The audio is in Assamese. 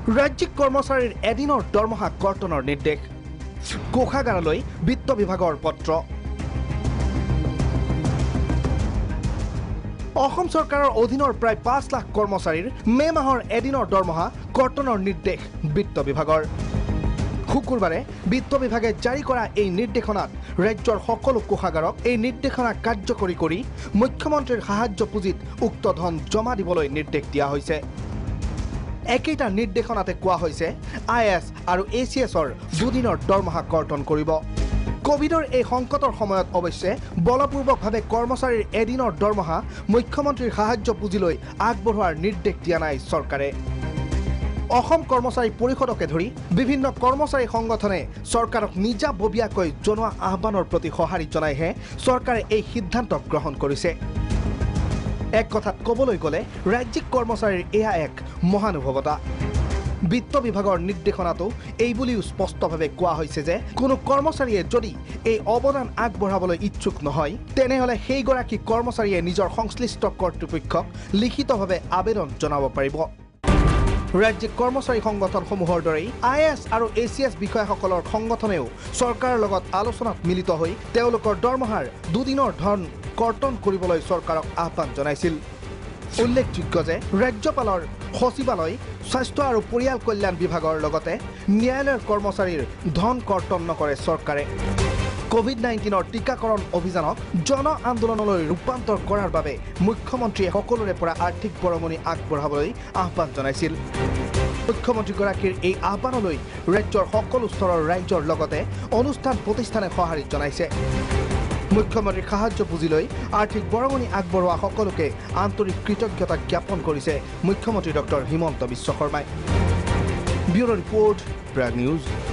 ৰাজ্যিক কৰ্মচাৰীৰ এদিনৰ দৰমহা কৰ্তনৰ নিৰ্দেশ কোষাগাৰলৈ বিত্ত বিভাগৰ পত্ৰ অসম চৰকাৰৰ অধীনৰ প্ৰায় ৫ লাখ কৰ্মচাৰীৰ মে মাহৰ এদিনৰ দৰমহা কৰ্তনৰ নিৰ্দেশ বিত্ত বিভাগৰ শুকুৰবাৰে বিত্ত বিভাগে জাৰি কৰা এই নিৰ্দেশনাত ৰাজ্যৰ সকলো কোষাগাৰক এই নিৰ্দেশনা কাৰ্যকৰী কৰি মুখ্যমন্ত্ৰীৰ সাহায্য পুঁজিত উক্ত ধন জমা দিবলৈ নিৰ্দেশ দিয়া হৈছে একেটা নিৰ্দেশনাতে কোৱা হৈছে আইএছ আৰু এচিএছৰ দুদিনৰ দৰমহা কৰ্তন কৰিব কোভিডৰ এই সংকটৰ সময়ত অৱশ্যে বলপূৰ্বকভাৱে কৰ্মচাৰীৰ এদিনৰ দৰমহা মুখ্যমন্ত্ৰীৰ সাহায্য পুঁজিলৈ আগবঢ়োৱাৰ নিৰ্দেশ দিয়া নাই চৰকাৰে অসম কৰ্মচাৰী পৰিষদকে ধৰি বিভিন্ন কৰ্মচাৰী সংগঠনে চৰকাৰক নিজাববীয়াকৈ জনোৱা আহ্বানৰ প্ৰতি সঁহাৰি জনাইহে চৰকাৰে এই সিদ্ধান্ত গ্ৰহণ কৰিছে এক কথাত ক'বলৈ গ'লে ৰাজ্যিক কৰ্মচাৰীৰ এয়া এক মহানুভৱতা বিত্ত বিভাগৰ নিৰ্দেশনাটো এই বুলিও স্পষ্টভাৱে কোৱা হৈছে যে কোনো কৰ্মচাৰীয়ে যদি এই অৱদান আগবঢ়াবলৈ ইচ্ছুক নহয় তেনেহ'লে সেইগৰাকী কৰ্মচাৰীয়ে নিজৰ সংশ্লিষ্ট কৰ্তৃপক্ষক লিখিতভাৱে আবেদন জনাব পাৰিব ৰাজ্যিক কৰ্মচাৰী সংগঠনসমূহৰ দৰেই আইএছ আৰু এচিএছ বিষয়াসকলৰ সংগঠনেও চৰকাৰৰ লগত আলোচনাত মিলিত হৈ তেওঁলোকৰ দৰমহাৰ দুদিনৰ ধন কৰ্তন কৰিবলৈ চৰকাৰক আহ্বান জনাইছিল উল্লেখযোগ্য যে ৰাজ্যপালৰ সচিবালয় স্বাস্থ্য আৰু পৰিয়াল কল্যাণ বিভাগৰ লগতে ন্যায়ালয়ৰ কৰ্মচাৰীৰ ধন কৰ্তন নকৰে চৰকাৰে কোভিড-19ৰ টিকাকৰণ অভিযানক জন আন্দোলনলৈ ৰূপান্তৰ কৰাৰ বাবে মুখ্যমন্ত্ৰীয়ে সকলোৰে পৰা আৰ্থিক বৰঙণি আগবঢ়াবলৈ আহ্বান জনাইছিল মুখ্যমন্ত্ৰীগৰাকীৰ এই আহ্বানলৈ ৰাজ্যৰ সকলো স্তৰৰ ৰাইজৰ লগতে অনুষ্ঠান প্ৰতিষ্ঠানে সঁহাৰি জনাইছে মুখ্যমন্ত্ৰীৰ সাহায্য পুঁজিলৈ আৰ্থিক বৰঙণি আগবঢ়োৱা সকলোকে আন্তৰিক কৃতজ্ঞতা জ্ঞাপন কৰিছে মুখ্যমন্ত্ৰী ডক্টৰ হিমন্ত বিশ্ব শৰ্মাই ব্যুৰ' ৰিপৰ্ট প্ৰাগ নিউজ